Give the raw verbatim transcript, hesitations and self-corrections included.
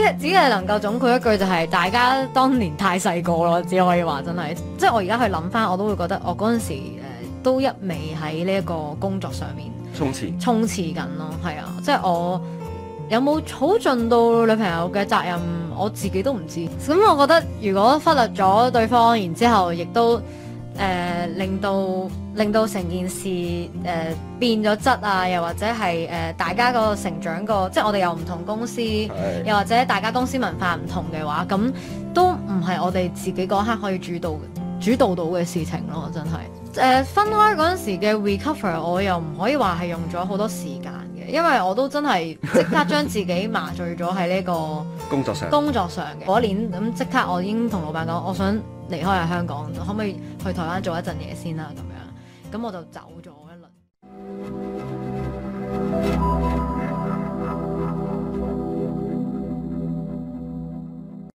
只係能夠總括一句就係大家當年太細個咯，只可以話真係。即係我而家去諗翻，我都會覺得我嗰陣時誒、呃、都一味喺呢一個工作上面衝刺衝刺緊咯，係啊，即係我有冇好盡到女朋友嘅責任，我自己都唔知。咁我覺得如果忽略咗對方，然之後亦都誒、呃、令到令到成件事誒、呃、變咗質啊，又或者係誒、呃、大家個成長個，即係我哋又唔同公司，又或者大家公司文化唔同嘅話，咁都唔係我哋自己嗰刻可以主導主導到嘅事情咯，真係。誒、呃、分開嗰陣時嘅 recover，我又唔可以話係用咗好多時間嘅，因為我都真係即刻將自己麻醉咗喺呢個工作上工作上嘅嗰年，咁即刻我已經同老闆講，我想離開下香港，可唔可以去台灣做一陣嘢先啦咁樣，咁我就走咗。